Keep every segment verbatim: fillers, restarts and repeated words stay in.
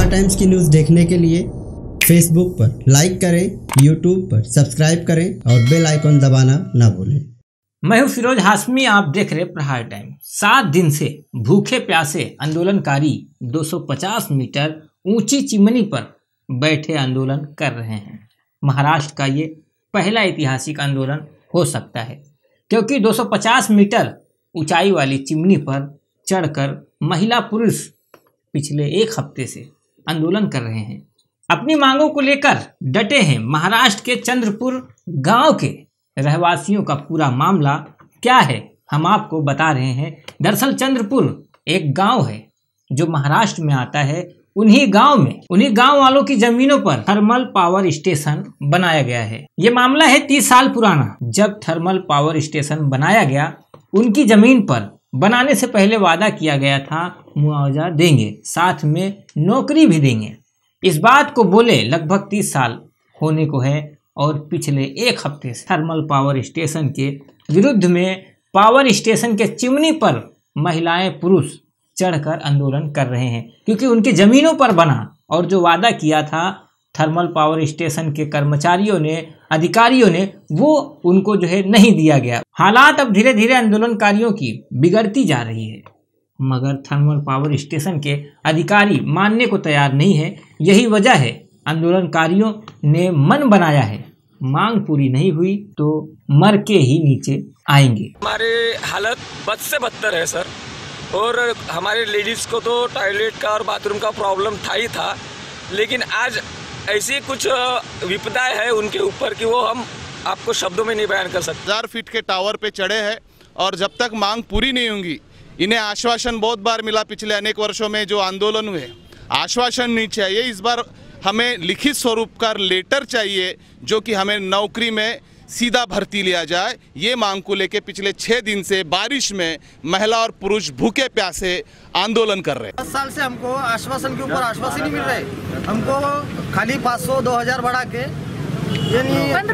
प्रहार टाइम्स की न्यूज़ देखने के लिए फेसबुक पर लाइक करें, यूट्यूब पर सब्सक्राइब करें और बेल आइकन दबाना ना भूलें। मैं हूं फिरोज हाशमी, आप देख रहे प्रहार टाइम्स। सात दिन से भूखे प्यासे आंदोलनकारी दो सौ पचास मीटर ऊंची चिमनी पर बैठे आंदोलन कर रहे हैं। महाराष्ट्र का ये पहला ऐतिहासिक आंदोलन हो सकता है, क्योंकि दो सौ पचास मीटर ऊंचाई वाली चिमनी पर चढ़कर महिला पुरुष पिछले एक हफ्ते से आंदोलन कर रहे हैं। अपनी मांगों को लेकर डटे हैं। महाराष्ट्र के चंद्रपुर गांव के रहवासियों का पूरा मामला क्या है, हम आपको बता रहे हैं। दरअसल चंद्रपुर एक गांव है जो महाराष्ट्र में आता है। उन्हीं गांव में उन्हीं गांव वालों की जमीनों पर थर्मल पावर स्टेशन बनाया गया है। ये मामला है तीस साल पुराना। जब थर्मल पावर स्टेशन बनाया गया, उनकी जमीन पर बनाने से पहले वादा किया गया था मुआवजा देंगे, साथ में नौकरी भी देंगे। इस बात को बोले लगभग तीस साल होने को है और पिछले एक हफ्ते से थर्मल पावर स्टेशन के विरुद्ध में पावर स्टेशन के चिमनी पर महिलाएं पुरुष चढ़कर आंदोलन कर रहे हैं, क्योंकि उनकी जमीनों पर बना और जो वादा किया था थर्मल पावर स्टेशन के कर्मचारियों ने, अधिकारियों ने, वो उनको जो है नहीं दिया गया। हालात अब धीरे धीरे आंदोलनकारियों की बिगड़ती जा रही है, मगर थर्मल पावर स्टेशन के अधिकारी मानने को तैयार नहीं है। यही वजह है आंदोलनकारियों ने मन बनाया है, मांग पूरी नहीं हुई तो मर के ही नीचे आएंगे। हमारे हालत बद से बदतर है सर, और हमारे लेडीज को तो टॉयलेट का और बाथरूम का प्रॉब्लम था ही था, लेकिन आज ऐसी कुछ विपदा है उनके ऊपर कि वो हम आपको शब्दों में नहीं बयान कर सकते। हजार फीट के टावर पे चढ़े हैं और जब तक मांग पूरी नहीं होंगी, इन्हें आश्वासन बहुत बार मिला पिछले अनेक वर्षों में जो आंदोलन हुए, आश्वासन नहीं चाहिए। इस बार हमें लिखित स्वरूप का लेटर चाहिए जो कि हमें नौकरी में सीधा भर्ती लिया जाए। ये मांग को लेके पिछले छः दिन से बारिश में महिला और पुरुष भूखे प्यासे आंदोलन कर रहे हैं। दस साल से हमको आश्वासन के ऊपर आश्वासन नहीं मिल रहे। हमको खाली पाँच सौ दो हजार बढ़ा के यानी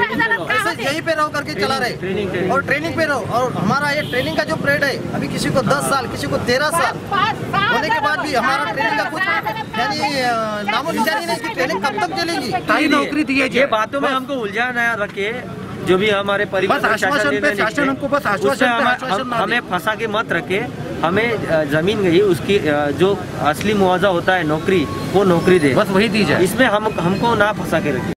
ऐसे यहीं पे रहो करके चला रहे और ट्रेनिंग पे रहो। और हमारा ये ट्रेनिंग का जो पीरियड है, अभी किसी को दस साल किसी को तेरह साल होने के बाद भी हमारा ट्रेनिंग का कुछ यानी नामो निशानी नहीं कि ट्रेनिंग कब तक चलेगी। कई नौकरी दी है, ये बातों में हमको उलझा नया रखे, जो भी हमारे परिवार आश्वासन पे शासन हमको बस आश्वासन हमें फंसा के मत रखे। हमें जमीन गई उसकी जो असली मुआवजा होता है नौकरी, वो नौकरी दे, बस वही दी जाए। इसमें हम हमको ना फंसा के रखे।